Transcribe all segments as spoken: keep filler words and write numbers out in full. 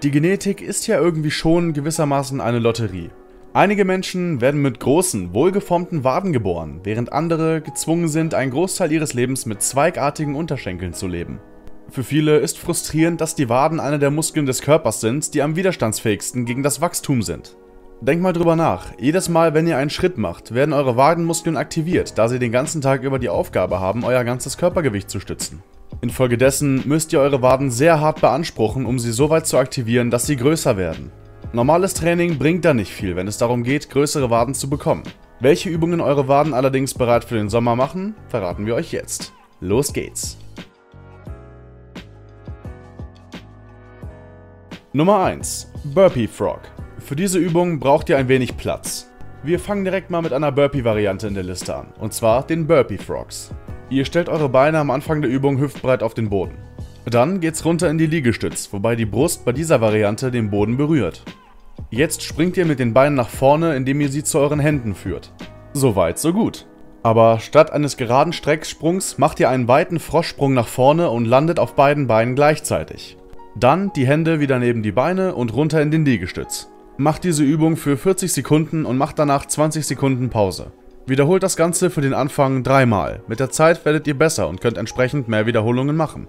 Die Genetik ist ja irgendwie schon gewissermaßen eine Lotterie. Einige Menschen werden mit großen, wohlgeformten Waden geboren, während andere gezwungen sind, einen Großteil ihres Lebens mit zweigartigen Unterschenkeln zu leben. Für viele ist frustrierend, dass die Waden einer der Muskeln des Körpers sind, die am widerstandsfähigsten gegen das Wachstum sind. Denkt mal drüber nach, jedes Mal, wenn ihr einen Schritt macht, werden eure Wadenmuskeln aktiviert, da sie den ganzen Tag über die Aufgabe haben, euer ganzes Körpergewicht zu stützen. Infolgedessen müsst ihr eure Waden sehr hart beanspruchen, um sie so weit zu aktivieren, dass sie größer werden. Normales Training bringt da nicht viel, wenn es darum geht, größere Waden zu bekommen. Welche Übungen eure Waden allerdings bereit für den Sommer machen, verraten wir euch jetzt. Los geht's! Nummer eins. Burpee Frog. Für diese Übung braucht ihr ein wenig Platz. Wir fangen direkt mal mit einer Burpee-Variante in der Liste an, und zwar den Burpee Frogs. Ihr stellt eure Beine am Anfang der Übung hüftbreit auf den Boden. Dann geht's runter in die Liegestütz, wobei die Brust bei dieser Variante den Boden berührt. Jetzt springt ihr mit den Beinen nach vorne, indem ihr sie zu euren Händen führt. Soweit, so gut. Aber statt eines geraden Strecksprungs macht ihr einen weiten Froschsprung nach vorne und landet auf beiden Beinen gleichzeitig. Dann die Hände wieder neben die Beine und runter in den Liegestütz. Macht diese Übung für vierzig Sekunden und macht danach zwanzig Sekunden Pause. Wiederholt das Ganze für den Anfang dreimal. Mit der Zeit werdet ihr besser und könnt entsprechend mehr Wiederholungen machen.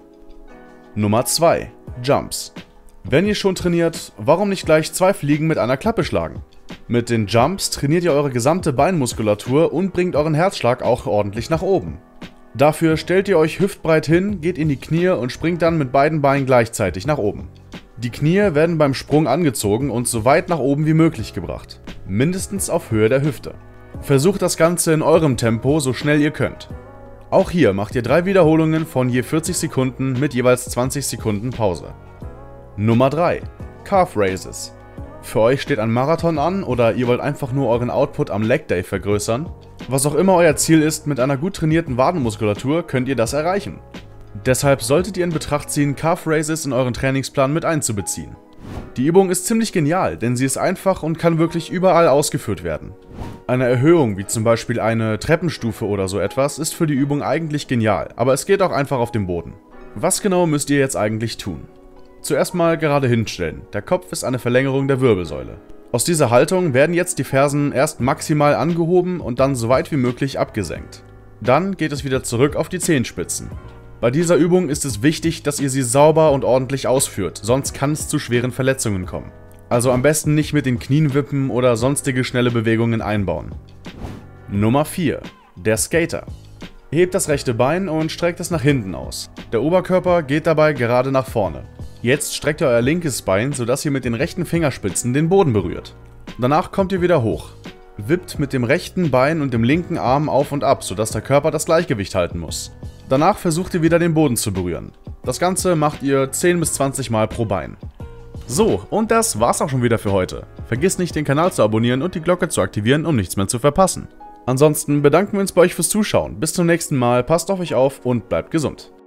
Nummer zwei. Jumps. Wenn ihr schon trainiert, warum nicht gleich zwei Fliegen mit einer Klappe schlagen? Mit den Jumps trainiert ihr eure gesamte Beinmuskulatur und bringt euren Herzschlag auch ordentlich nach oben. Dafür stellt ihr euch hüftbreit hin, geht in die Knie und springt dann mit beiden Beinen gleichzeitig nach oben. Die Knie werden beim Sprung angezogen und so weit nach oben wie möglich gebracht. Mindestens auf Höhe der Hüfte. Versucht das Ganze in eurem Tempo, so schnell ihr könnt. Auch hier macht ihr drei Wiederholungen von je vierzig Sekunden mit jeweils zwanzig Sekunden Pause. Nummer drei. Calf Raises. Für euch steht ein Marathon an oder ihr wollt einfach nur euren Output am Leg Day vergrößern? Was auch immer euer Ziel ist, mit einer gut trainierten Wadenmuskulatur könnt ihr das erreichen. Deshalb solltet ihr in Betracht ziehen, Calf Raises in euren Trainingsplan mit einzubeziehen. Die Übung ist ziemlich genial, denn sie ist einfach und kann wirklich überall ausgeführt werden. Eine Erhöhung, wie zum Beispiel eine Treppenstufe oder so etwas, ist für die Übung eigentlich genial, aber es geht auch einfach auf dem Boden. Was genau müsst ihr jetzt eigentlich tun? Zuerst mal gerade hinstellen, der Kopf ist eine Verlängerung der Wirbelsäule. Aus dieser Haltung werden jetzt die Fersen erst maximal angehoben und dann so weit wie möglich abgesenkt. Dann geht es wieder zurück auf die Zehenspitzen. Bei dieser Übung ist es wichtig, dass ihr sie sauber und ordentlich ausführt, sonst kann es zu schweren Verletzungen kommen. Also am besten nicht mit den Knien wippen oder sonstige schnelle Bewegungen einbauen. Nummer vier. Der Skater. Hebt das rechte Bein und streckt es nach hinten aus. Der Oberkörper geht dabei gerade nach vorne. Jetzt streckt ihr euer linkes Bein, sodass ihr mit den rechten Fingerspitzen den Boden berührt. Danach kommt ihr wieder hoch. Wippt mit dem rechten Bein und dem linken Arm auf und ab, sodass der Körper das Gleichgewicht halten muss. Danach versucht ihr wieder den Boden zu berühren. Das Ganze macht ihr zehn bis zwanzig Mal pro Bein. So, und das war's auch schon wieder für heute. Vergiss nicht, den Kanal zu abonnieren und die Glocke zu aktivieren, um nichts mehr zu verpassen. Ansonsten bedanken wir uns bei euch fürs Zuschauen. Bis zum nächsten Mal, passt auf euch auf und bleibt gesund.